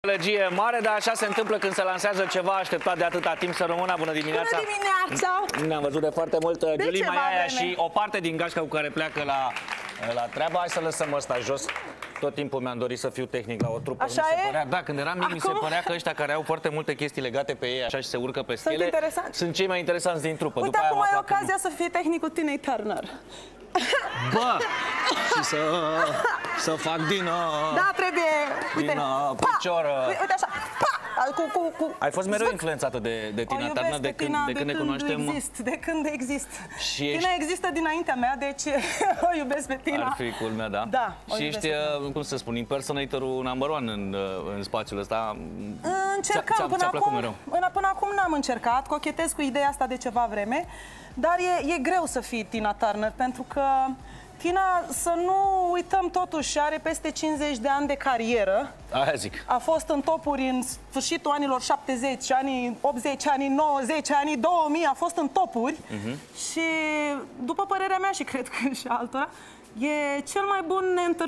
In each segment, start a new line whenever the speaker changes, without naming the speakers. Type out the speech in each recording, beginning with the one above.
Gălăgie mare, dar așa se întâmplă când se lansează ceva așteptat de atâta timp. Să rămână, bună dimineața!
Bună dimineața!
Ne-am văzut de foarte mult, Julie Maiaia și o parte din gașca cu care pleacă la treabă. Hai să lăsăm ăsta jos. Tot timpul mi-am dorit să fiu tehnic la o trupă.
Așa
mi se
e?
părea, da, când eram mic, mi se părea că ăștia care au foarte multe chestii legate pe ei așa și se urcă pe stele sunt cei mai interesanți din trupă.
Uite, acum ai ocazia să fii tehnicul Tinei Turner.
Bă! Și să fac din...
Da, trebuie... Uite,
din picioră.
uite așa, pa!
Ai fost mereu influențată de Tina Turner de când ne cunoaștem.
De când exist.
Și
Tina există dinaintea mea, deci o iubesc pe Tina.
Ar fi culmea, da?
Da.
Și ești, cum să spun, impersonator-ul number one în spațiul ăsta.
Încercam, până acum n-am încercat, cochetez cu ideea asta de ceva vreme, dar e greu să fii Tina Turner, pentru că Tina, să nu uităm totuși, are peste 50 de ani de carieră.
Aia zic.
A fost în topuri în sfârșitul anilor 70, anii 80, anii 90, anii 2000, a fost în topuri. Și, după părerea mea și cred că și altora, e cel mai bun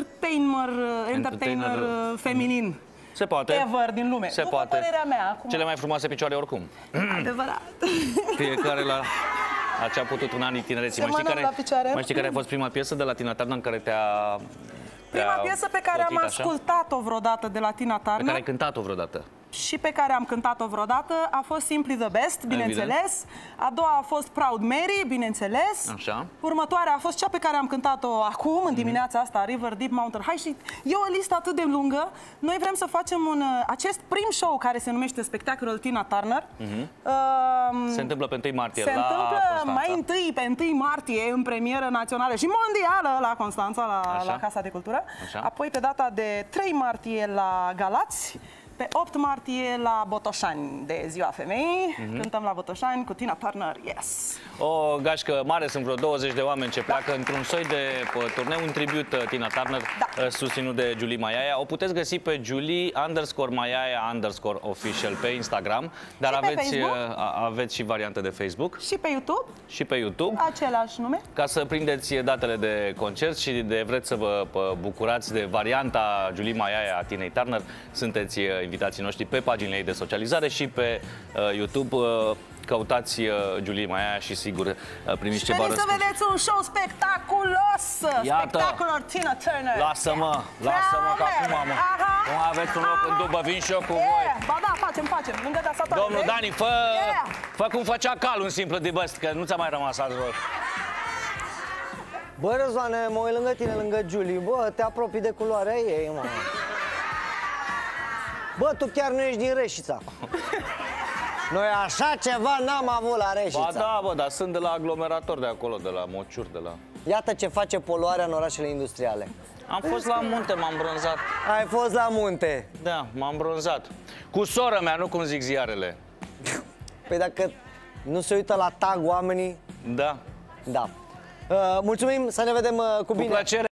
entertainer feminin.
Se poate.
Ever din lume.
Se
după
poate.
părerea mea. Acum...
Cele mai frumoase picioare oricum.
Adevărat.
Fiecare la ce a putut în anii tinereții. Mai știi care a fost prima piesă de la Tina Turner în care te-a...
Prima piesă pe care am ascultat-o vreodată de la Tina Turner.
Pe care ai cântat-o vreodată.
Și pe care am cântat-o vreodată a fost Simply the Best, bineînțeles. A doua a fost Proud Mary, bineînțeles.
Așa.
Următoarea a fost cea pe care am cântat-o acum, în dimineața asta, River Deep Mountain High. Și e o listă atât de lungă. Noi vrem să facem acest prim show care se numește Spectacolul Tina Turner.
Se întâmplă pe 1 martie
se
la
întâmplă
Constanța.
mai întâi pe 1 martie în premieră națională și mondială la Constanța, la Casa de Cultură.
Așa.
Apoi pe data de 3 martie la Galați. Pe 8 martie la Botoșani, de Ziua Femeii. Cântăm la Botoșani cu Tina Turner, yes!
O gașcă mare, sunt vreo 20 de oameni ce pleacă într-un soi de turneu, un tribut Tina Turner, susținut de Julie Maiaia. O puteți găsi pe Julie_Maiaia_official pe Instagram, dar aveți și variante de Facebook.
Și pe YouTube.
Și pe YouTube.
Același nume.
Ca să prindeți datele de concert și de vreți să vă bucurați de varianta Julie Maiaia a Tinei Turner, sunteți invitații noștri pe paginile ei de socializare și pe YouTube. Căutați Julie Maiaia și sigur primiți ceva răspuns.
Să vedeți un show spectaculos! Spectacolul Tina Turner!
Lasă-mă că acum aveți un loc în dubă, vin și eu cu voi.
Ba da, facem, lângă dansatoare.
Domnul Dani, fă cum făcea calul în Simplu de Băst, că nu ți-a mai rămas azi.
Bă, Răzvane, mă uit lângă tine, lângă Julie. Bă, te apropii de culoarea ei, mă. Bă, tu chiar nu ești din Reșița. Noi așa ceva n-am avut la Reșița.
Ba da, bă, dar sunt de la aglomerator de acolo, de la Mociuri, de la...
Iată ce face poluarea în orașele industriale.
Am fost la munte, m-am bronzat.
Ai fost la munte?
Da, m-am bronzat. Cu sora mea, nu cum zic ziarele.
Păi dacă nu se uită la tag oamenii...
Da.
Da. Mulțumim, să ne vedem cu bine.
Cu plăcere.